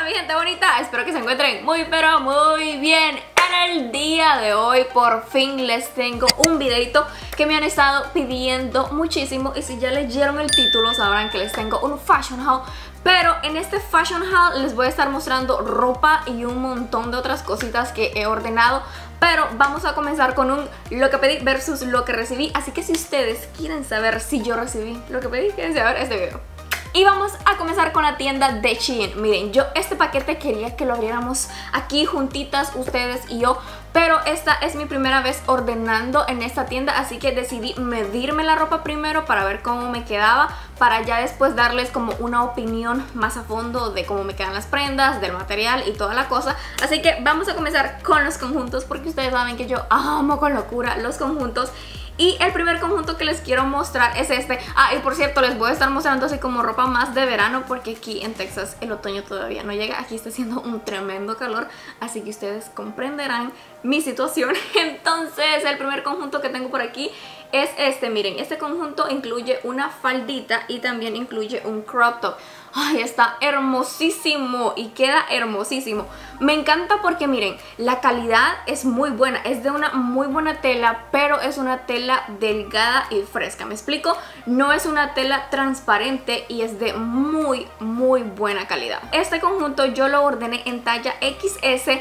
mi gente bonita? Espero que se encuentren muy pero muy bien. En el día de hoy por fin les tengo un videito que me han estado pidiendo muchísimo. Y si ya leyeron el título sabrán que les tengo un fashion haul. Pero en este fashion haul les voy a estar mostrando ropa y un montón de otras cositas que he ordenado. Pero vamos a comenzar con un lo que pedí versus lo que recibí. Así que si ustedes quieren saber si yo recibí lo que pedí, quédense a ver este video. Y vamos a comenzar con la tienda de Shein. Miren, yo este paquete quería que lo abriéramos aquí juntitas, ustedes y yo. Pero esta es mi primera vez ordenando en esta tienda, así que decidí medirme la ropa primero para ver cómo me quedaba, para ya después darles como una opinión más a fondo de cómo me quedan las prendas, del material y toda la cosa. Así que vamos a comenzar con los conjuntos, porque ustedes saben que yo amo con locura los conjuntos. Y el primer conjunto que les quiero mostrar es este. Ah, y por cierto, les voy a estar mostrando así como ropa más de verano, porque aquí en Texas el otoño todavía no llega. Aquí está haciendo un tremendo calor, así que ustedes comprenderán mi situación. Entonces, el primer conjunto que tengo por aquí es este. Miren, este conjunto incluye una faldita y también incluye un crop top. Ay, está hermosísimo y queda hermosísimo. Me encanta porque miren, la calidad es muy buena, es de una muy buena tela, pero es una tela delgada y fresca. ¿Me explico? No es una tela transparente y es de muy buena calidad. Este conjunto yo lo ordené en talla XS.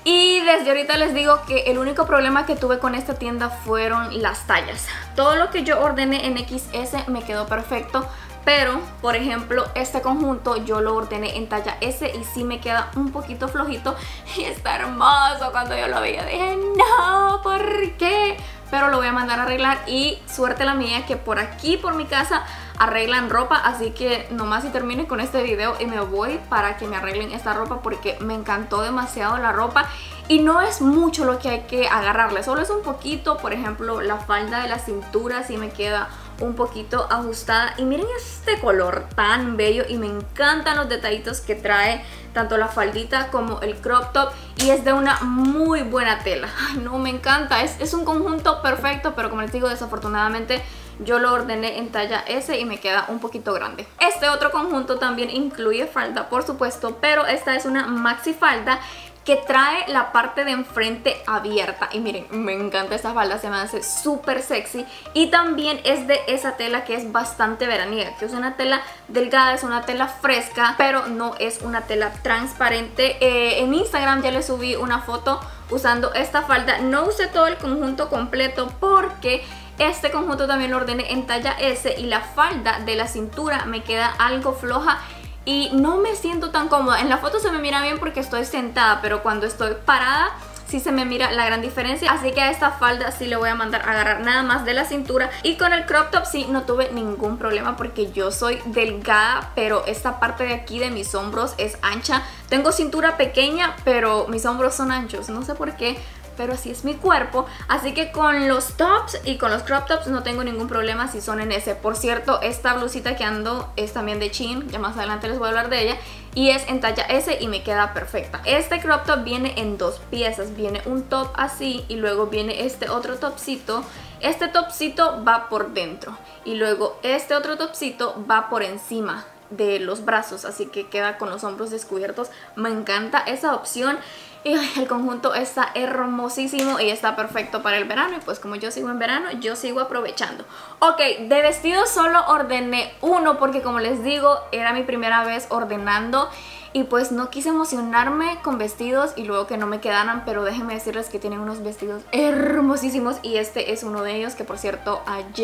Y desde ahorita les digo que el único problema que tuve con esta tienda fueron las tallas. Todo lo que yo ordené en XS me quedó perfecto, pero por ejemplo este conjunto yo lo ordené en talla S y sí me queda un poquito flojito. Y está hermoso. Cuando yo lo vi yo dije no, ¿por qué? Pero lo voy a mandar a arreglar y suerte la mía que por aquí por mi casa arreglan ropa, así que nomás si termine con este video y me voy para que me arreglen esta ropa, porque me encantó demasiado la ropa. Y no es mucho lo que hay que agarrarle, solo es un poquito. Por ejemplo, la falda de la cintura sí me queda un poquito ajustada. Y miren este color tan bello, y me encantan los detallitos que trae tanto la faldita como el crop top, y es de una muy buena tela. Ay, no, me encanta, es un conjunto perfecto, pero como les digo, desafortunadamente yo lo ordené en talla S y me queda un poquito grande. Este otro conjunto también incluye falda, por supuesto, pero esta es una maxi falda que trae la parte de enfrente abierta. Y miren, me encanta esta falda, se me hace súper sexy. Y también es de esa tela que es bastante veraniega, que es una tela delgada, es una tela fresca, pero no es una tela transparente. En Instagram ya les subí una foto usando esta falda. No usé todo el conjunto completo porque este conjunto también lo ordené en talla S y la falda de la cintura me queda algo floja y no me siento tan cómoda. En la foto se me mira bien porque estoy sentada, pero cuando estoy parada sí se me mira la gran diferencia. Así que a esta falda sí le voy a mandar a agarrar nada más de la cintura. Y con el crop top sí no tuve ningún problema porque yo soy delgada, pero esta parte de aquí de mis hombros es ancha. Tengo cintura pequeña, pero mis hombros son anchos, no sé por qué, pero así es mi cuerpo. Así que con los tops y con los crop tops no tengo ningún problema si son en ese. Por cierto, esta blusita que ando es también de Shein, ya más adelante les voy a hablar de ella, y es en talla S y me queda perfecta. Este crop top viene en dos piezas, viene un top así y luego viene este otro topcito. Este topcito va por dentro y luego este otro topcito va por encima de los brazos, así que queda con los hombros descubiertos. Me encanta esa opción. Y el conjunto está hermosísimo y está perfecto para el verano. Y pues como yo sigo en verano, yo sigo aprovechando. Ok, de vestidos solo ordené uno porque como les digo, era mi primera vez ordenando. Y pues no quise emocionarme con vestidos y luego que no me quedaran. Pero déjenme decirles que tienen unos vestidos hermosísimos. Y este es uno de ellos, que por cierto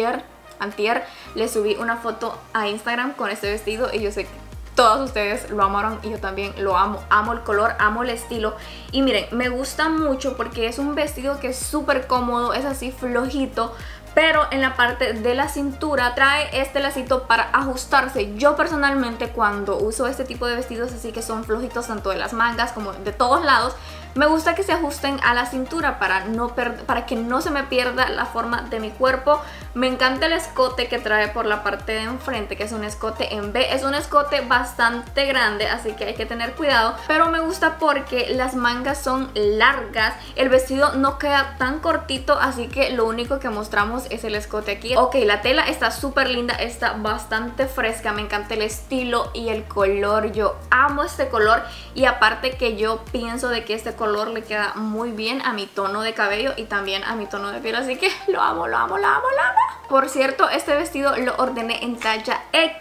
antier les subí una foto a Instagram con este vestido. Y yo sé que todos ustedes lo amaron y yo también lo amo. Amo el color, amo el estilo. Y miren, me gusta mucho porque es un vestido que es súper cómodo, es así flojito, pero en la parte de la cintura trae este lacito para ajustarse. Yo personalmente cuando uso este tipo de vestidos así que son flojitos tanto de las mangas como de todos lados, Me gusta que se ajusten a la cintura para que no se me pierda la forma de mi cuerpo. Me encanta el escote que trae por la parte de enfrente, que es un escote en V. Es un escote bastante grande, así que hay que tener cuidado, pero me gusta porque las mangas son largas, el vestido no queda tan cortito, así que lo único que mostramos es el escote aquí. Ok, la tela está súper linda, está bastante fresca, me encanta el estilo y el color. Yo amo este color y aparte que yo pienso de que este color le queda muy bien a mi tono de cabello y también a mi tono de piel, así que lo amo, lo amo, lo amo, lo amo. Por cierto, este vestido lo ordené en talla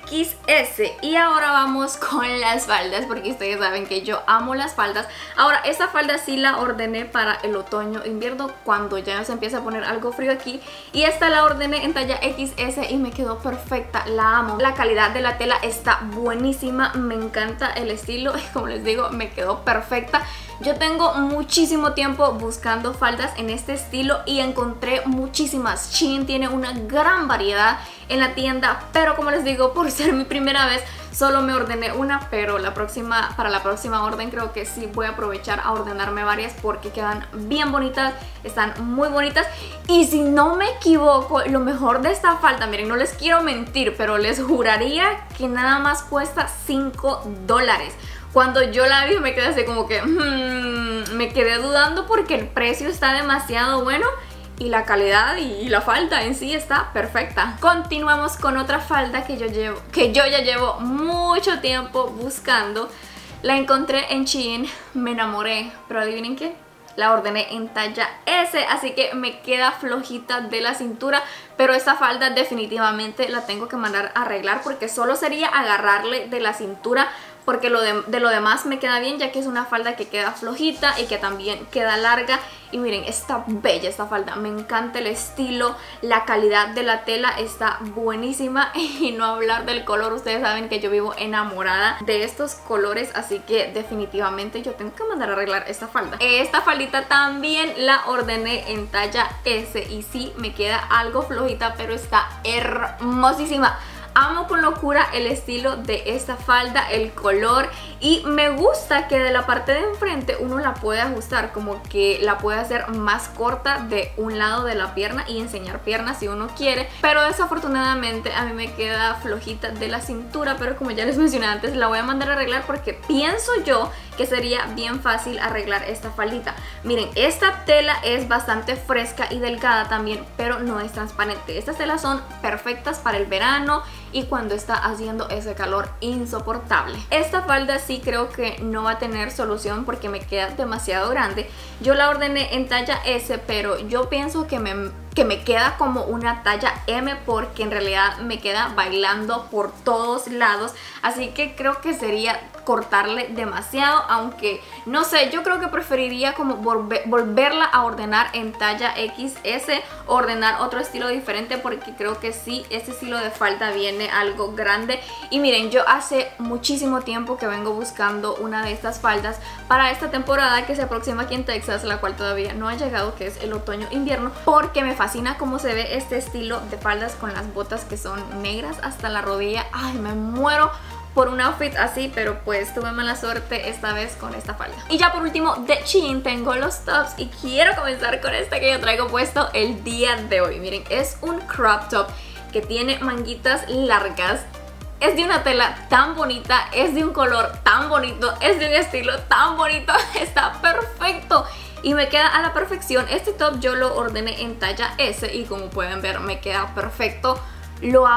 XS. Y ahora vamos con las faldas, porque ustedes saben que yo amo las faldas. Ahora, esta falda sí la ordené para el otoño-invierno, cuando ya se empieza a poner algo frío aquí. Y esta la ordené en talla XS y me quedó perfecta, la amo. La calidad de la tela está buenísima, me encanta el estilo. Como les digo, me quedó perfecta. Yo tengo muchísimo tiempo buscando faldas en este estilo y encontré muchísimas. Shein tiene una gran variedad en la tienda, pero como les digo, por ser mi primera vez solo me ordené una, pero para la próxima orden creo que sí voy a aprovechar a ordenarme varias porque quedan bien bonitas, están muy bonitas. Y si no me equivoco, lo mejor de esta falda, miren, no les quiero mentir, pero les juraría que nada más cuesta $5. Cuando yo la vi me quedé así como que me quedé dudando porque el precio está demasiado bueno y la calidad y la falda en sí está perfecta. Continuamos con otra falda que yo ya llevo mucho tiempo buscando. La encontré en Shein, me enamoré, pero adivinen qué, la ordené en talla S, así que me queda flojita de la cintura, pero esta falda definitivamente la tengo que mandar a arreglar porque solo sería agarrarle de la cintura, porque de lo demás me queda bien, ya que es una falda que queda flojita y que también queda larga. Y miren, está bella esta falda, me encanta el estilo, la calidad de la tela está buenísima y no hablar del color, ustedes saben que yo vivo enamorada de estos colores, así que definitivamente yo tengo que mandar a arreglar esta falda. Esta faldita también la ordené en talla S y sí, me queda algo flojita, pero está hermosísima. Amo con locura el estilo de esta falda, el color, y me gusta que de la parte de enfrente uno la puede ajustar, como que la puede hacer más corta de un lado de la pierna y enseñar piernas si uno quiere, pero desafortunadamente a mí me queda flojita de la cintura, pero como ya les mencioné antes, la voy a mandar a arreglar porque pienso yo que sería bien fácil arreglar esta faldita. Miren, esta tela es bastante fresca y delgada también, pero no es transparente. Estas telas son perfectas para el verano y cuando está haciendo ese calor insoportable. Esta falda sí creo que no va a tener solución porque me queda demasiado grande. Yo la ordené en talla S, pero yo pienso que me queda como una talla M porque en realidad me queda bailando por todos lados, así que creo que sería cortarle demasiado, aunque no sé, yo creo que preferiría como volverla a ordenar en talla XS, ordenar otro estilo diferente porque creo que sí, este estilo de falda viene algo grande. Y miren, yo hace muchísimo tiempo que vengo buscando una de estas faldas para esta temporada que se aproxima aquí en Texas, la cual todavía no ha llegado, que es el otoño-invierno, porque me fascina cómo se ve este estilo de faldas con las botas que son negras hasta la rodilla. Ay, me muero por un outfit así, pero pues tuve mala suerte esta vez con esta falda. Y ya por último de Shein tengo los tops y quiero comenzar con este que yo traigo puesto el día de hoy. Miren, es un crop top que tiene manguitas largas, es de una tela tan bonita, es de un color tan bonito, es de un estilo tan bonito, está perfecto y me queda a la perfección. Este top yo lo ordené en talla S y como pueden ver me queda perfecto. Lo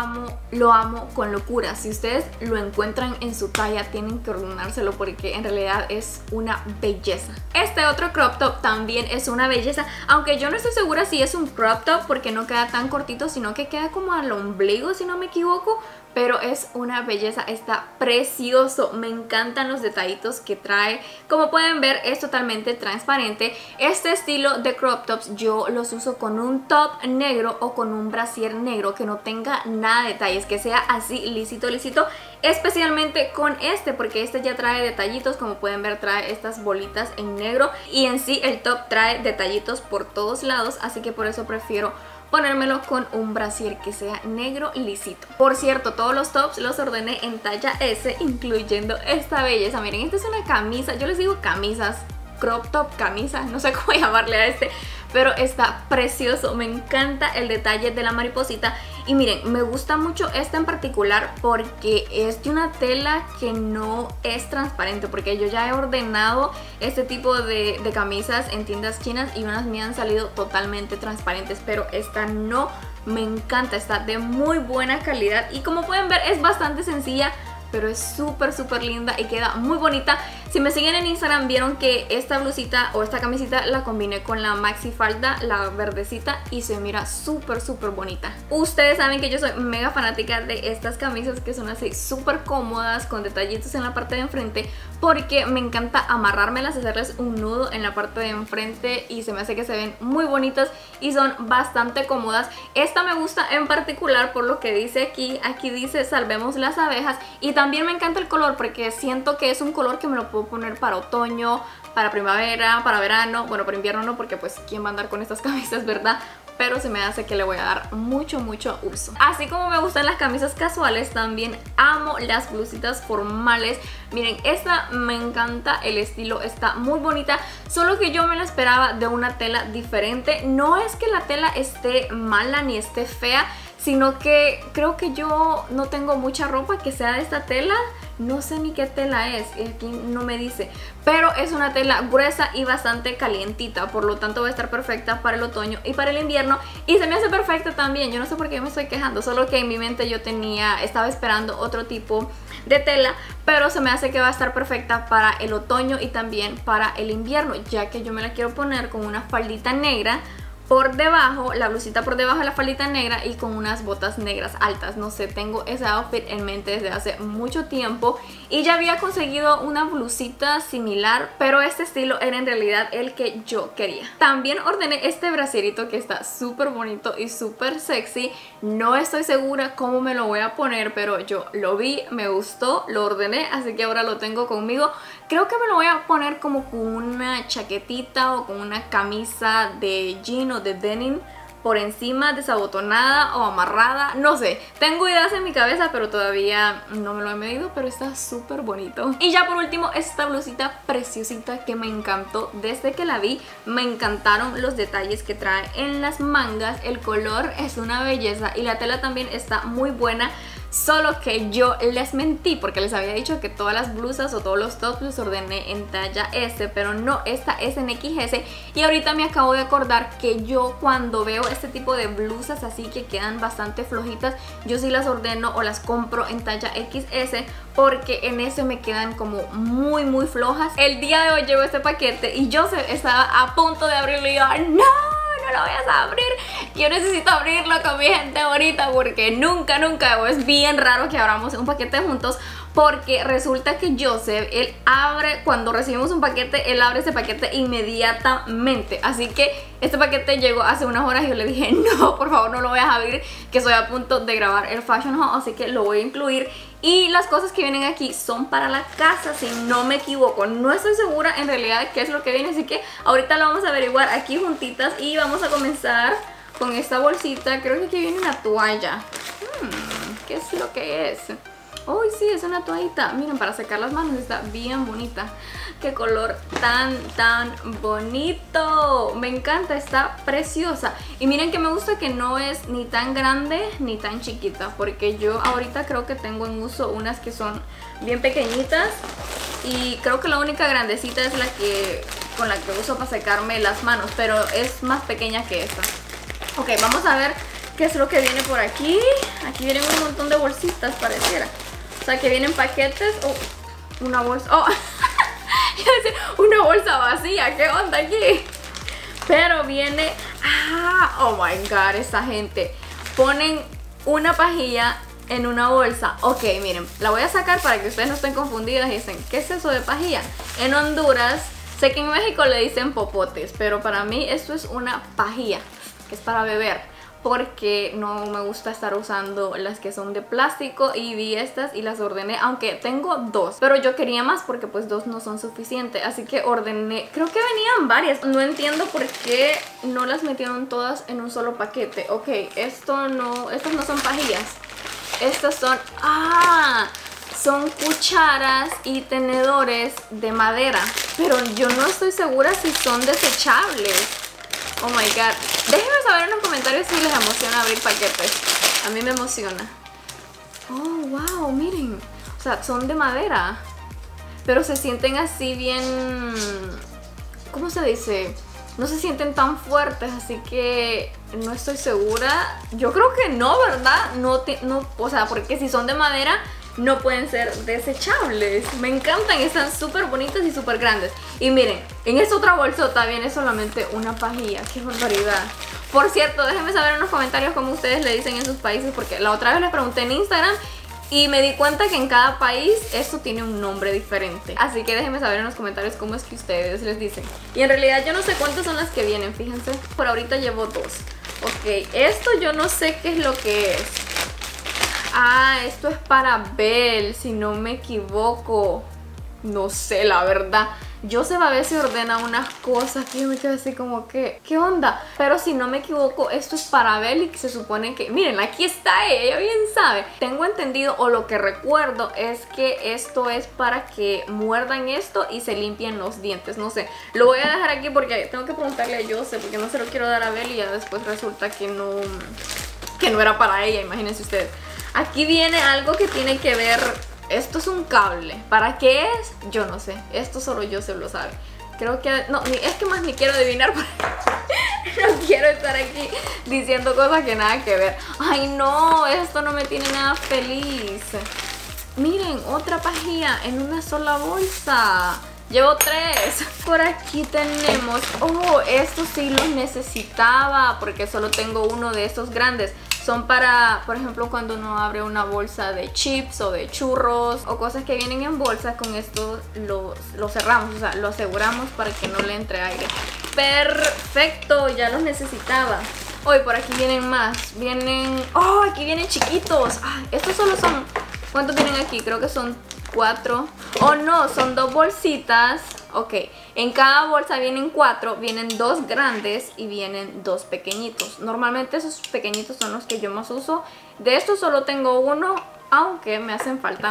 amo con locura. Si ustedes lo encuentran en su talla tienen que ordenárselo porque en realidad es una belleza. Este otro crop top también es una belleza, aunque yo no estoy segura si es un crop top porque no queda tan cortito, sino que queda como al ombligo si no me equivoco, pero es una belleza, está precioso, me encantan los detallitos que trae. Como pueden ver es totalmente transparente. Este estilo de crop tops yo los uso con un top negro o con un brasier negro que no tenga nada de detalles, que sea así lisito, especialmente con este porque este ya trae detallitos. Como pueden ver trae estas bolitas en negro y en sí el top trae detallitos por todos lados, así que por eso prefiero ponérmelo con un brasier que sea negro lisito. Por cierto, todos los tops los ordené en talla S, incluyendo esta belleza. Miren, esta es una camisa, yo les digo camisas crop top, camisa, no sé cómo llamarle a este, pero está precioso. Me encanta el detalle de la mariposita. Y miren, me gusta mucho esta en particular porque es de una tela que no es transparente, porque yo ya he ordenado este tipo de camisas en tiendas chinas y unas me han salido totalmente transparentes, pero esta no. Me encanta, está de muy buena calidad y como pueden ver es bastante sencilla, pero es súper linda y queda muy bonita. Si me siguen en Instagram vieron que esta blusita o esta camisita la combiné con la maxi falda, la verdecita, y se mira súper bonita. Ustedes saben que yo soy mega fanática de estas camisas que son así súper cómodas, con detallitos en la parte de enfrente, porque me encanta amarrármelas, hacerles un nudo en la parte de enfrente y se me hace que se ven muy bonitas y son bastante cómodas. Esta me gusta en particular por lo que dice aquí dice salvemos las abejas, y también me encanta el color porque siento que es un color que me lo puedo poner para otoño, para primavera, para verano. Bueno, para invierno no, porque pues quién va a andar con estas camisas, ¿verdad? Pero se me hace que le voy a dar mucho uso. Así como me gustan las camisas casuales, también amo las blusitas formales. Miren, esta me encanta, el estilo está muy bonita, solo que yo me la esperaba de una tela diferente. No es que la tela esté mala ni esté fea, sino que creo que yo no tengo mucha ropa que sea de esta tela. No sé ni qué tela es, aquí no me dice, pero es una tela gruesa y bastante calientita, por lo tanto va a estar perfecta para el otoño y para el invierno, y se me hace perfecta también. Yo no sé por qué me estoy quejando, solo que en mi mente yo estaba esperando otro tipo de tela, pero se me hace que va a estar perfecta para el otoño y también para el invierno, ya que yo me la quiero poner con una faldita negra por debajo, la blusita por debajo de la faldita negra y con unas botas negras altas. No sé, tengo ese outfit en mente desde hace mucho tiempo y ya había conseguido una blusita similar, pero este estilo era en realidad el que yo quería. También ordené este bracerito que está súper bonito y súper sexy. No estoy segura cómo me lo voy a poner, pero yo lo vi, me gustó, lo ordené, así que ahora lo tengo conmigo. Creo que me lo voy a poner como con una chaquetita o con una camisa de jean o de denim por encima, desabotonada o amarrada, no sé. Tengo ideas en mi cabeza, pero todavía no me lo he medido, pero está súper bonito. Y ya por último, esta blusita preciosita que me encantó desde que la vi. Me encantaron los detalles que trae en las mangas, el color es una belleza y la tela también está muy buena. Solo que yo les mentí porque les había dicho que todas las blusas o todos los tops los ordené en talla S, pero no, esta es en XS. Y ahorita me acabo de acordar que yo cuando veo este tipo de blusas así que quedan bastante flojitas, yo sí las ordeno o las compro en talla XS, porque en ese me quedan como muy flojas. El día de hoy llegó este paquete y yo estaba a punto de abrirlo y yo, ¡no! No lo vayas a abrir, yo necesito abrirlo con mi gente ahorita, porque nunca, es bien raro que abramos un paquete juntos, porque resulta que Joseph, él abre, cuando recibimos un paquete, él abre ese paquete inmediatamente. Así que este paquete llegó hace unas horas y yo le dije, no, por favor no lo vayas a abrir, que estoy a punto de grabar el Fashion Haul, así que lo voy a incluir. Y las cosas que vienen aquí son para la casa, si no me equivoco. No estoy segura en realidad qué es lo que viene, así que ahorita lo vamos a averiguar aquí juntitas. Y vamos a comenzar con esta bolsita. Creo que aquí viene una toalla. ¿Qué es lo que es? Uy, sí, es una toallita. Miren, para secar las manos, está bien bonita. Qué color tan bonito. Me encanta, está preciosa. Y miren que me gusta que no es ni tan grande ni tan chiquita, porque yo ahorita creo que tengo en uso unas que son bien pequeñitas, y creo que la única grandecita es la que con la que uso para secarme las manos, pero es más pequeña que esta. Ok, vamos a ver qué es lo que viene por aquí. Aquí vienen un montón de bolsitas, pareciera. O sea, que vienen paquetes. Oh, una bolsa. Oh, una bolsa vacía. ¿Qué onda aquí? Pero viene... oh my god, esta gente. Ponen una pajilla en una bolsa. Ok, miren, la voy a sacar para que ustedes no estén confundidas y dicen, ¿qué es eso de pajilla? En Honduras, sé que en México le dicen popotes, pero para mí esto es una pajilla, que es para beber, porque no me gusta estar usando las que son de plástico, y vi estas y las ordené, aunque tengo dos, pero yo quería más porque pues dos no son suficientes, así que ordené, creo que venían varias. No entiendo por qué no las metieron todas en un solo paquete. Ok, estas no son pajillas, estas son... son cucharas y tenedores de madera, pero yo no estoy segura si son desechables. Oh my god. Déjenme saber en los comentarios si les emociona abrir paquetes. A mí me emociona. Oh, wow, miren. O sea, son de madera, pero se sienten así bien... ¿Cómo se dice? No se sienten tan fuertes, así que no estoy segura. Yo creo que no, ¿verdad? No, o sea, porque si son de madera no pueden ser desechables. Me encantan, están súper bonitas y súper grandes. Y miren, en esta otra bolsota viene solamente una pajilla. ¡Qué barbaridad! Por cierto, déjenme saber en los comentarios cómo ustedes le dicen en sus países, porque la otra vez les pregunté en Instagram y me di cuenta que en cada país esto tiene un nombre diferente. Así que déjenme saber en los comentarios cómo es que ustedes les dicen. Y en realidad yo no sé cuántas son las que vienen, fíjense. Por ahorita llevo 2. Ok, esto yo no sé qué es lo que es. Ah, esto es para Belle, si no me equivoco. No sé, la verdad. Joseph a veces ordena unas cosas que yo me quedo así como que, ¿qué onda? Pero si no me equivoco, esto es para Belle y se supone que, miren, aquí está ella bien sabe. Tengo entendido, o lo que recuerdo, es que esto es para que muerdan esto y se limpien los dientes. No sé, lo voy a dejar aquí porque tengo que preguntarle a Joseph, porque no se lo quiero dar a Belle y ya después resulta que no era para ella, imagínense ustedes. Aquí viene algo que tiene que ver... Esto es un cable. ¿Para qué es? Yo no sé. Esto solo Joseph lo sabe. Creo que... No, es que más ni quiero adivinar. No quiero estar aquí diciendo cosas que nada que ver. Ay, no. Esto no me tiene nada feliz. Miren, otra pajilla en una sola bolsa. Llevo 3. Por aquí tenemos... Oh, estos sí los necesitaba porque solo tengo uno de estos grandes. Son para, por ejemplo, cuando uno abre una bolsa de chips o de churros o cosas que vienen en bolsa, con esto lo cerramos, o sea, lo aseguramos para que no le entre aire. Perfecto, ya los necesitaba. Hoy por aquí vienen más, vienen... Oh, aquí vienen chiquitos. Ah, estos solo son... ¿Cuántos vienen aquí? Creo que son 4. Oh no, son 2 bolsitas. Ok, en cada bolsa vienen 4, vienen 2 grandes y vienen 2 pequeñitos. Normalmente esos pequeñitos son los que yo más uso. De estos solo tengo uno, aunque me hacen falta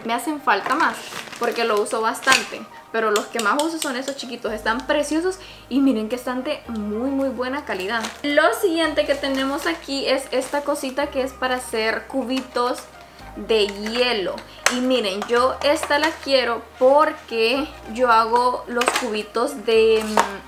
más porque lo uso bastante. Pero los que más uso son esos chiquitos, están preciosos y miren que están de muy buena calidad. Lo siguiente que tenemos aquí es esta cosita que es para hacer cubitos de hielo. Y miren, yo esta la quiero porque yo hago los cubitos de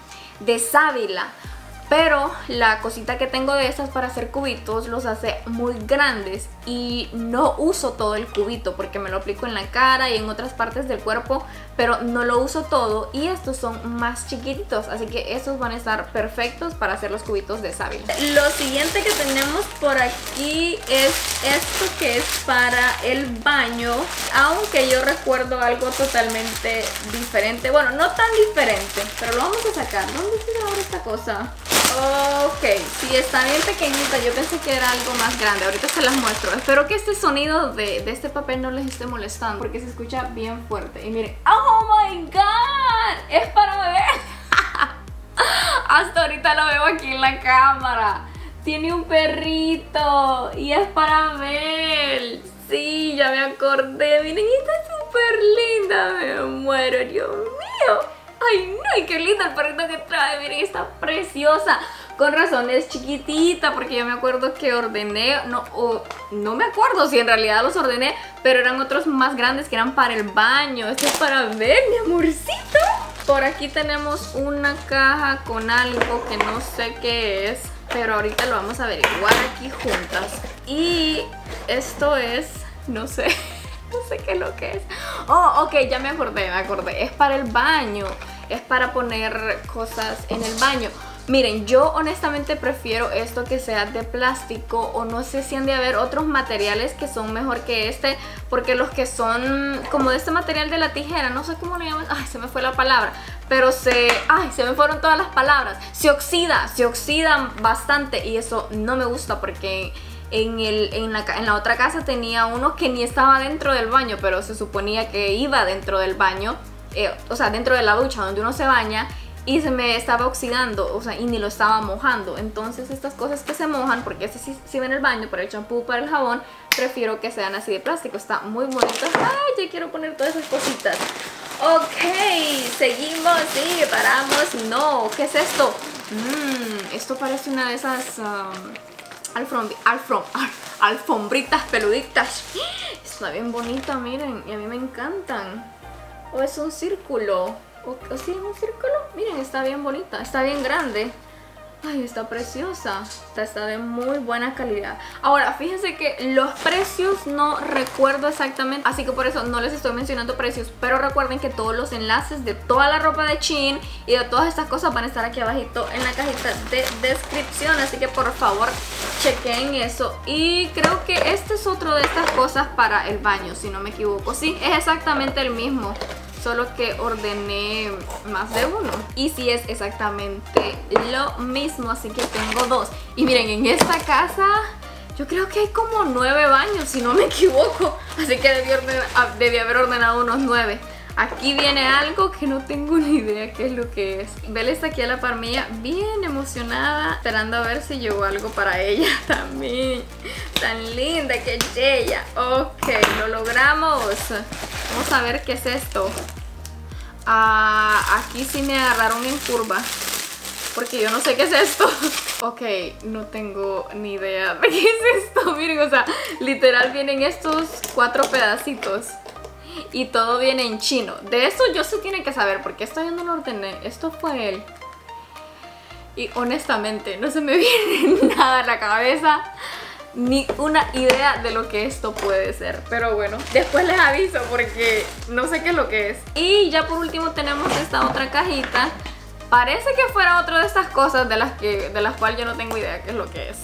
sábila. Pero la cosita que tengo de estas para hacer cubitos los hace muy grandes y no uso todo el cubito porque me lo aplico en la cara y en otras partes del cuerpo, pero no lo uso todo y estos son más chiquititos, así que estos van a estar perfectos para hacer los cubitos de sábila. Lo siguiente que tenemos por aquí es esto que es para el baño, aunque yo recuerdo algo totalmente diferente, bueno, no tan diferente, pero lo vamos a sacar. ¿Dónde está ahora esta cosa? Ok, sí, está bien pequeñita. Yo pensé que era algo más grande. Ahorita se las muestro. Espero que este sonido de este papel no les esté molestando porque se escucha bien fuerte. Y miren, ¡oh my god! Es para beber. Hasta ahorita lo veo aquí en la cámara. Tiene un perrito y es para Belle. Sí, ya me acordé. Miren, está súper linda. Me muero, Dios mío. Ay, no, y qué lindo el perrito que trae. Miren, está preciosa. Con razón es chiquitita, porque yo me acuerdo que ordené, no me acuerdo si en realidad los ordené, pero eran otros más grandes que eran para el baño. Esto es para ver, mi amorcito. Por aquí tenemos una caja con algo que no sé qué es, pero ahorita lo vamos a averiguar aquí juntas. Y esto es, no sé... No sé qué es lo que es. Oh, ok, ya me acordé. Es para el baño. Es para poner cosas en el baño. Miren, yo honestamente prefiero esto que sea de plástico, o no sé si han de haber otros materiales que son mejor que este, porque los que son como de este material de la tijera, no sé cómo le llaman. Ay, se me fue la palabra. Pero se me fueron todas las palabras. Se oxidan bastante y eso no me gusta porque... En la otra casa tenía uno que ni estaba dentro del baño, pero se suponía que iba dentro del baño, o sea, dentro de la ducha donde uno se baña, y se me estaba oxidando, o sea, y ni lo estaba mojando. Entonces estas cosas que se mojan, porque este sí sirve en el baño, para el champú, para el jabón, prefiero que sean así de plástico. Está muy bonito. Ay, ya quiero poner todas esas cositas. Ok, seguimos y paramos. No, ¿qué es esto? Esto parece una de esas alfombritas peluditas. Está bien bonita, miren, y a mí me encantan. O es un círculo. ¿O sí es un círculo? Miren, está bien bonita, está bien grande. Ay, está preciosa. Está de muy buena calidad. Ahora, fíjense que los precios no recuerdo exactamente, así que por eso no les estoy mencionando precios. Pero recuerden que todos los enlaces de toda la ropa de Shein y de todas estas cosas van a estar aquí abajito en la cajita de descripción. Así que por favor, chequen eso. Y creo que este es otro de estas cosas para el baño, si no me equivoco. Sí, es exactamente el mismo, solo que ordené más de uno. Y sí es exactamente lo mismo, así que tengo dos. Y miren, en esta casa yo creo que hay como 9 baños, si no me equivoco. Así que debí haber ordenado unos 9. Aquí viene algo que no tengo ni idea qué es lo que es. Bella está aquí a la par mía, bien emocionada, esperando a ver si llegó algo para ella también. Tan linda que es ella. Ok, lo logramos. Vamos a ver qué es esto. Aquí sí me agarraron en curva, porque yo no sé qué es esto. Ok, no tengo ni idea de qué es esto. Miren, o sea, literal vienen estos 4 pedacitos y todo viene en chino. De eso yo sí tiene que saber, porque esto yo no lo ordené. Esto fue él. Y honestamente no se me viene nada a la cabeza, ni una idea de lo que esto puede ser. Pero bueno, después les aviso porque no sé qué es lo que es. Y ya por último tenemos esta otra cajita. Parece que fuera otra de estas cosas de las cuales yo no tengo idea qué es lo que es.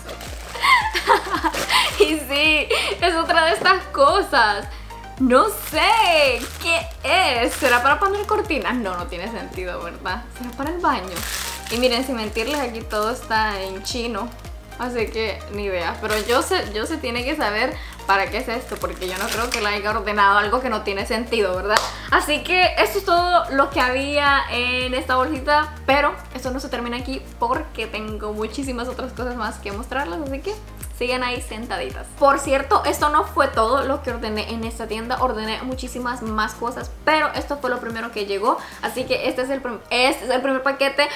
Y sí, es otra de estas cosas. No sé qué es. ¿Será para poner cortinas? No, no tiene sentido, ¿verdad? ¿Será para el baño? Y miren, sin mentirles, aquí todo está en chino, así que ni idea. Pero yo sé tiene que saber para qué es esto, porque yo no creo que le haya ordenado algo que no tiene sentido, ¿verdad? Así que esto es todo lo que había en esta bolsita. Pero esto no se termina aquí, porque tengo muchísimas otras cosas más que mostrarles, así que sigan ahí sentaditas. Por cierto, esto no fue todo lo que ordené en esta tienda. Ordené muchísimas más cosas, pero esto fue lo primero que llegó. Así que este es el primer paquete.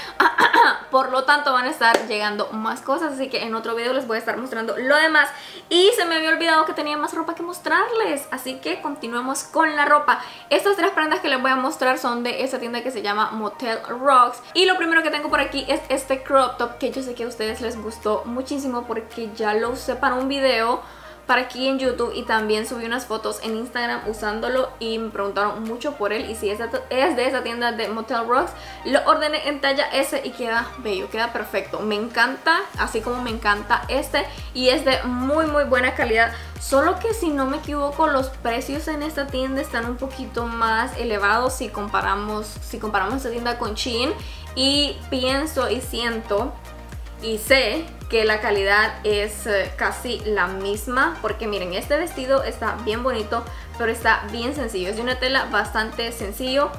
Por lo tanto van a estar llegando más cosas, así que en otro video les voy a estar mostrando lo demás. Y se me había olvidado que tenía más ropa que mostrarles, así que continuemos con la ropa. Estas 3 prendas que les voy a mostrar son de esta tienda que se llama Motel Rocks. Y lo primero que tengo por aquí es este crop top, que yo sé que a ustedes les gustó muchísimo, porque ya lo usé para un video para aquí en YouTube y también subí unas fotos en Instagram usándolo y me preguntaron mucho por él. Y si es de esa tienda de Motel Rocks, lo ordené en talla S y queda bello, queda perfecto. Me encanta, así como me encanta este, y es de muy buena calidad. Solo que si no me equivoco, los precios en esta tienda están un poquito más elevados si comparamos esta tienda con Shein. Y pienso y siento y sé que la calidad es casi la misma, porque miren, este vestido está bien bonito, pero está bien sencillo. Es de una tela bastante sencillo,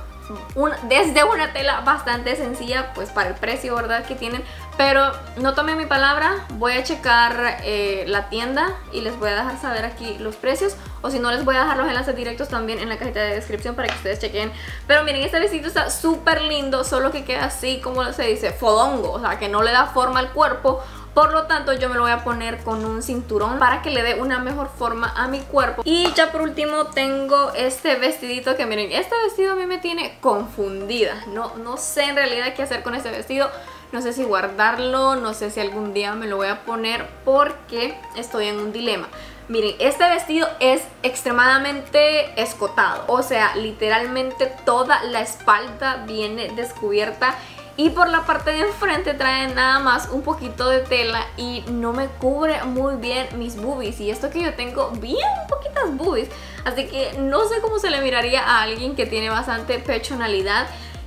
desde una tela bastante sencilla, pues para el precio, ¿verdad?, que tienen. Pero no tomen mi palabra, voy a checar la tienda y les voy a dejar saber aquí los precios, o si no les voy a dejar los enlaces directos también en la cajita de descripción para que ustedes chequen. Pero miren, este vestido está súper lindo, solo que queda así, como se dice, fodongo, o sea, que no le da forma al cuerpo. Por lo tanto yo me lo voy a poner con un cinturón para que le dé una mejor forma a mi cuerpo. Y ya por último tengo este vestidito, que miren, este vestido a mí me tiene confundida. No sé en realidad qué hacer con este vestido. No sé si guardarlo, no sé si algún día me lo voy a poner, porque estoy en un dilema. Miren, este vestido es extremadamente escotado, o sea, literalmente toda la espalda viene descubierta. Y por la parte de enfrente trae nada más un poquito de tela y no me cubre muy bien mis boobies. Y esto que yo tengo bien poquitas boobies, así que no sé cómo se le miraría a alguien que tiene bastante pechonalidad.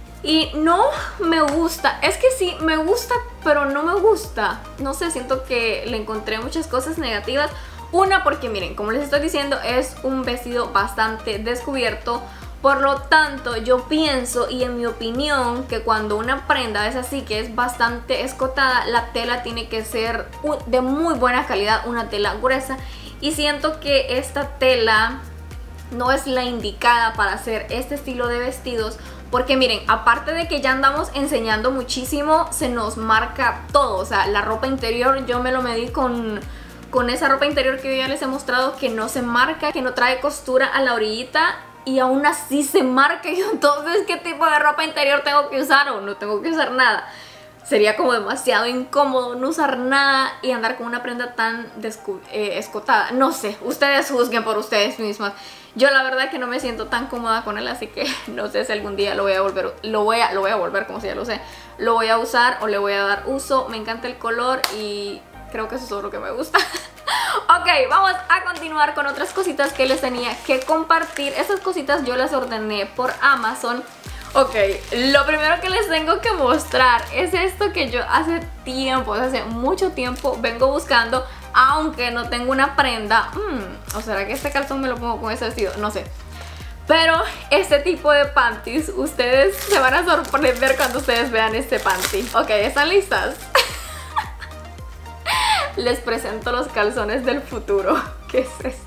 Y no me gusta, es que sí me gusta, pero no me gusta. No sé, siento que le encontré muchas cosas negativas. Una, porque miren, como les estoy diciendo, es un vestido bastante descubierto. Por lo tanto, yo pienso y en mi opinión que cuando una prenda es así, que es bastante escotada, la tela tiene que ser de muy buena calidad, una tela gruesa. Y siento que esta tela no es la indicada para hacer este estilo de vestidos, porque miren, aparte de que ya andamos enseñando muchísimo, se nos marca todo. O sea, la ropa interior, yo me lo medí con esa ropa interior que yo ya les he mostrado, que no se marca, que no trae costura a la orillita, y aún así se marca. Y entonces, ¿qué tipo de ropa interior tengo que usar? O no tengo que usar nada. Sería como demasiado incómodo no usar nada y andar con una prenda tan escotada. No sé, ustedes juzguen por ustedes mismas. Yo la verdad que no me siento tan cómoda con él, así que no sé si algún día lo voy a volver, como si ya lo sé. Lo voy a usar o le voy a dar uso. Me encanta el color y creo que eso es todo lo que me gusta. Ok, vamos a continuar con otras cositas que les tenía que compartir. Estas cositas yo las ordené por Amazon. Ok, lo primero que les tengo que mostrar es esto que yo hace mucho tiempo vengo buscando, aunque no tengo una prenda. ¿O será que este calzón me lo pongo con ese vestido? No sé. Pero este tipo de panties, ustedes se van a sorprender cuando ustedes vean este panty. Ok, ¿están listas? Les presento los calzones del futuro. ¿Qué es esto?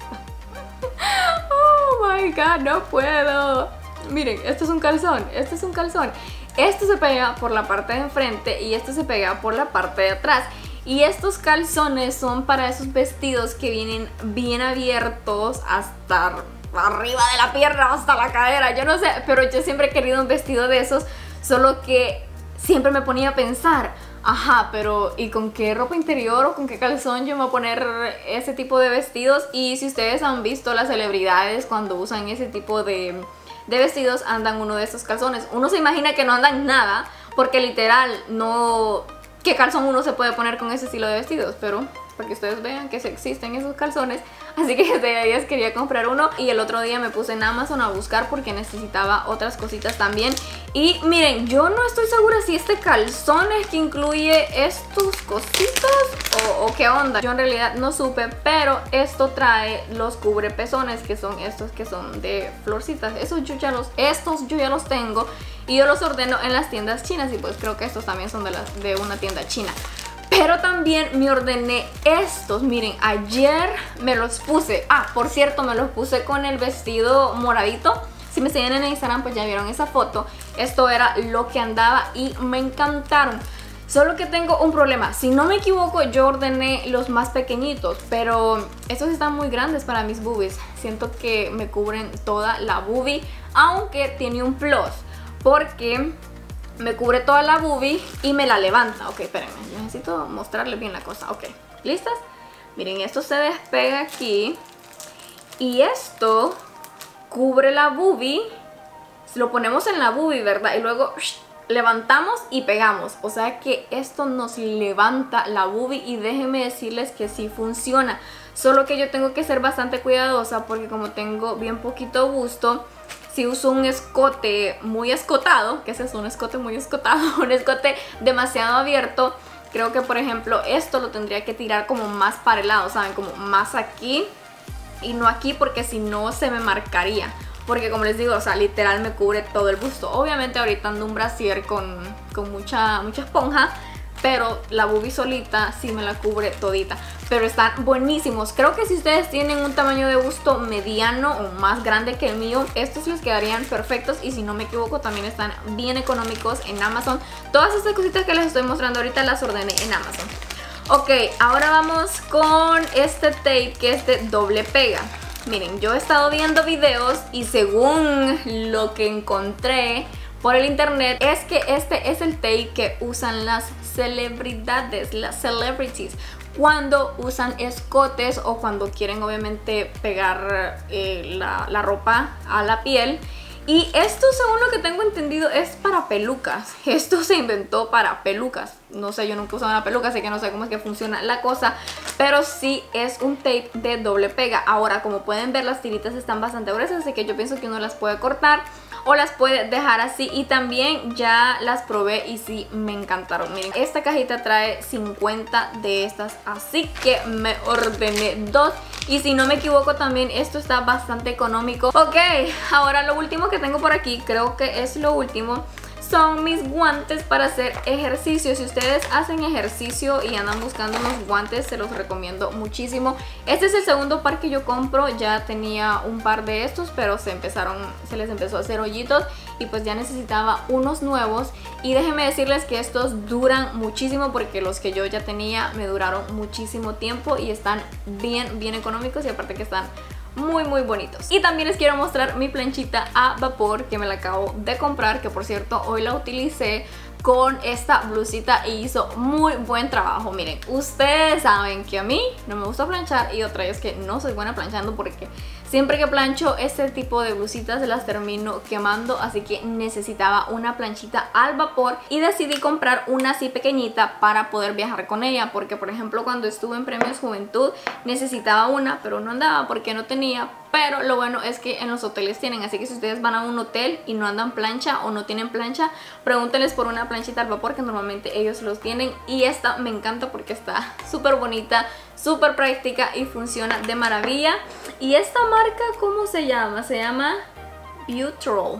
Oh my god, no puedo. Miren, esto es un calzón, esto es un calzón. Esto se pega por la parte de enfrente y esto se pega por la parte de atrás. Y estos calzones son para esos vestidos que vienen bien abiertos hasta arriba de la pierna, hasta la cadera. Yo no sé, pero yo siempre he querido un vestido de esos, solo que siempre me ponía a pensar, ajá, pero ¿y con qué ropa interior o con qué calzón yo me voy a poner ese tipo de vestidos? Y si ustedes han visto las celebridades cuando usan ese tipo de vestidos, andan uno de estos calzones. Uno se imagina que no andan nada, porque literal no... ¿Qué calzón uno se puede poner con ese estilo de vestidos? Pero para que ustedes vean que sí existen esos calzones. Así que desde días quería comprar uno y el otro día me puse en Amazon a buscar porque necesitaba otras cositas también. Y miren, yo no estoy segura si este calzón es que incluye estos cositos o qué onda. Yo en realidad no supe, pero esto trae los cubrepezones, que son estos que son de florcitas. Estos yo ya los tengo y yo los ordeno en las tiendas chinas, y pues creo que estos también son de una tienda china. Pero también me ordené estos, miren, ayer me los puse. Ah, por cierto, me los puse con el vestido moradito. Si me siguen en Instagram, pues ya vieron esa foto. Esto era lo que andaba y me encantaron. Solo que tengo un problema. Si no me equivoco, yo ordené los más pequeñitos, pero estos están muy grandes para mis boobies. Siento que me cubren toda la boobie, aunque tiene un plus, porque me cubre toda la boobie y me la levanta. Ok, espérenme, necesito mostrarles bien la cosa. Ok, ¿listas? Miren, esto se despega aquí y esto cubre la boobie. Lo ponemos en la boobie, ¿verdad? Y luego levantamos y pegamos. O sea que esto nos levanta la boobie y déjenme decirles que sí funciona. Solo que yo tengo que ser bastante cuidadosa porque como tengo bien poquito busto, si uso un escote muy escotado, que ese es un escote muy escotado, un escote demasiado abierto, creo que por ejemplo esto lo tendría que tirar como más para el lado, ¿saben? Como más aquí y no aquí, porque si no se me marcaría. Porque como les digo, o sea, literal me cubre todo el busto. Obviamente ahorita ando un brasier con mucha esponja, pero la boobie solita sí me la cubre todita. Pero están buenísimos. Creo que si ustedes tienen un tamaño de busto mediano o más grande que el mío, estos les quedarían perfectos. Y si no me equivoco, también están bien económicos en Amazon. Todas estas cositas que les estoy mostrando ahorita las ordené en Amazon. Ok, ahora vamos con este tape que es de doble pega. Miren, yo he estado viendo videos y según lo que encontré por el internet es que este es el tape que usan las celebridades, las celebrities, cuando usan escotes o cuando quieren obviamente pegar la ropa a la piel. Y esto, según lo que tengo entendido, es para pelucas. Esto se inventó para pelucas. No sé, yo nunca he usado una peluca, así que no sé cómo es que funciona la cosa. Pero sí es un tape de doble pega. Ahora, como pueden ver, las tiritas están bastante gruesas, así que yo pienso que uno las puede cortar o las puede dejar así. Y también ya las probé y sí me encantaron. Miren, esta cajita trae 50 de estas, así que me ordené 2. y si no me equivoco también esto está bastante económico. Ok, ahora lo último que tengo por aquí, creo que es lo último, son mis guantes para hacer ejercicio. Si ustedes hacen ejercicio y andan buscando unos guantes, se los recomiendo muchísimo. Este es el segundo par que yo compro. Ya tenía un par de estos, pero se les empezó a hacer hoyitos y pues ya necesitaba unos nuevos. Y déjenme decirles que estos duran muchísimo, porque los que yo ya tenía me duraron muchísimo tiempo y están bien económicos, y aparte que están muy bonitos. Y también les quiero mostrar mi planchita a vapor, que me la acabo de comprar, que por cierto hoy la utilicé con esta blusita y hizo muy buen trabajo. Miren, ustedes saben que a mí no me gusta planchar, y otra es que no soy buena planchando, porque siempre que plancho este tipo de blusitas las termino quemando, así que necesitaba una planchita al vapor y decidí comprar una así pequeñita para poder viajar con ella, porque por ejemplo cuando estuve en Premios Juventud necesitaba una, pero no andaba porque no tenía. Pero lo bueno es que en los hoteles tienen, así que si ustedes van a un hotel y no andan plancha o no tienen plancha, pregúntenles por una planchita al vapor, que normalmente ellos los tienen. Y esta me encanta porque está súper bonita, súper práctica y funciona de maravilla. Y esta marca, ¿cómo se llama? Se llama Butrol.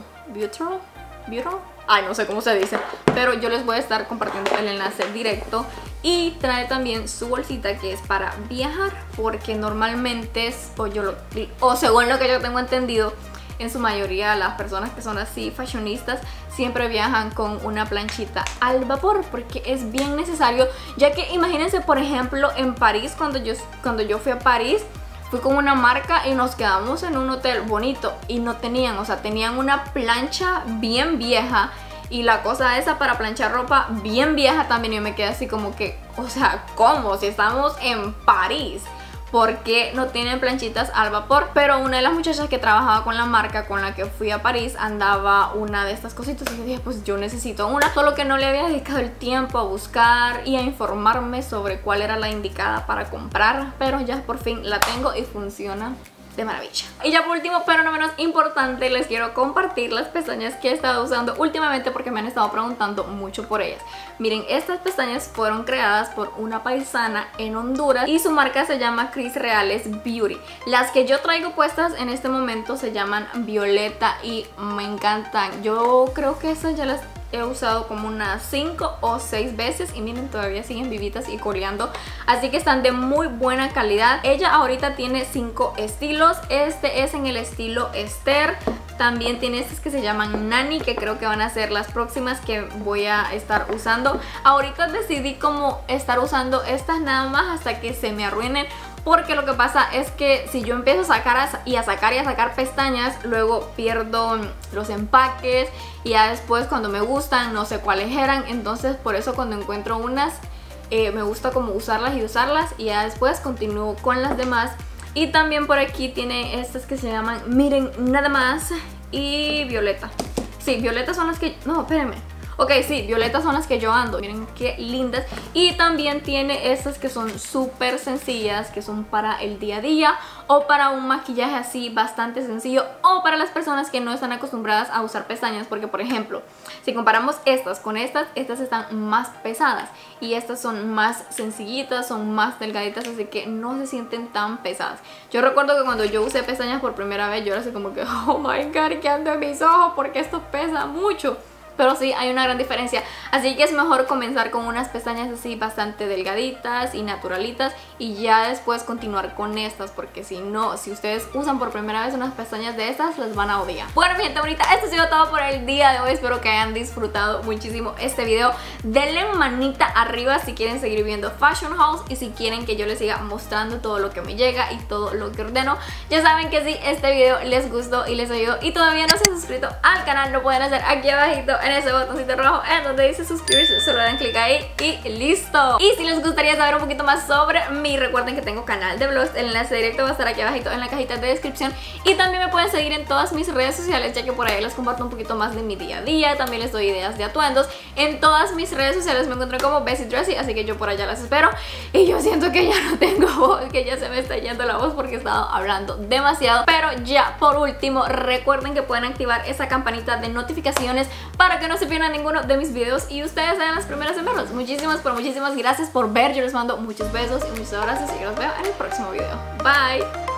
Ay, no sé cómo se dice, pero yo les voy a estar compartiendo el enlace directo. Y trae también su bolsita, que es para viajar, porque normalmente o según lo que yo tengo entendido, en su mayoría las personas que son así fashionistas siempre viajan con una planchita al vapor, porque es bien necesario. Ya que imagínense, por ejemplo, en París, cuando yo fui a París, fui con una marca y nos quedamos en un hotel bonito y no tenían, o sea, tenían una plancha bien vieja y la cosa esa para planchar ropa bien vieja también. Y yo me quedé así como que, o sea, ¿cómo? Si estamos en París, ¿por qué no tienen planchitas al vapor? Pero una de las muchachas que trabajaba con la marca con la que fui a París andaba una de estas cositas, y yo dije, pues yo necesito una, solo que no le había dedicado el tiempo a buscar y a informarme sobre cuál era la indicada para comprar, pero ya por fin la tengo y funciona de maravilla. Y ya por último, pero no menos importante, les quiero compartir las pestañas que he estado usando últimamente, porque me han estado preguntando mucho por ellas. Miren, estas pestañas fueron creadas por una paisana en Honduras y su marca se llama Cris Reales Beauty. Las que yo traigo puestas en este momento se llaman Violeta y me encantan. Yo creo que estas ya las he usado como unas 5 o 6 veces y miren, todavía siguen vivitas y coleando, así que están de muy buena calidad. Ella ahorita tiene 5 estilos. Este es en el estilo Esther. También tiene estas que se llaman Nani, que creo que van a ser las próximas que voy a estar usando. Ahorita decidí como estar usando estas nada más hasta que se me arruinen, porque lo que pasa es que si yo empiezo a sacar pestañas, luego pierdo los empaques y ya después cuando me gustan no sé cuáles eran. Entonces por eso cuando encuentro unas me gusta como usarlas y ya después continúo con las demás. Y también por aquí tiene estas que se llaman Miren Nada Más y Violeta. Sí, Violeta son las que... No, espérenme. Ok, sí, violetas son las que yo ando. Miren qué lindas. Y también tiene estas que son súper sencillas, que son para el día a día o para un maquillaje así bastante sencillo, o para las personas que no están acostumbradas a usar pestañas. Porque por ejemplo, si comparamos estas con estas están más pesadas y estas son más sencillitas, son más delgaditas, así que no se sienten tan pesadas. Yo recuerdo que cuando yo usé pestañas por primera vez, yo era así como que, oh my god, ¿qué ando en mis ojos? Porque esto pesa mucho. Pero sí, hay una gran diferencia, así que es mejor comenzar con unas pestañas así bastante delgaditas y naturalitas y ya después continuar con estas, porque si no, si ustedes usan por primera vez unas pestañas de estas, las van a odiar. Bueno, mi gente bonita, esto ha sido todo por el día de hoy. Espero que hayan disfrutado muchísimo este video. Denle manita arriba si quieren seguir viendo Fashion Hauls y si quieren que yo les siga mostrando todo lo que me llega y todo lo que ordeno. Ya saben que si este video les gustó y les ayudó y todavía no se han suscrito al canal, lo pueden hacer aquí abajito en ese botoncito rojo en donde dice suscribirse, solo dan clic ahí y listo. Y si les gustaría saber un poquito más sobre mí, recuerden que tengo canal de vlogs, el enlace directo va a estar aquí abajito en la cajita de descripción y también me pueden seguir en todas mis redes sociales, ya que por ahí les comparto un poquito más de mi día a día, también les doy ideas de atuendos. En todas mis redes sociales me encuentro como Bessie Dressy, así que yo por allá las espero. Y yo siento que ya no tengo voz, que ya se me está yendo la voz porque he estado hablando demasiado, pero ya por último recuerden que pueden activar esa campanita de notificaciones para para que no se pierdan ninguno de mis videos y ustedes sean las primeras en verlos. Muchísimas gracias por ver. Yo les mando muchos besos y muchos abrazos y los veo en el próximo video. Bye.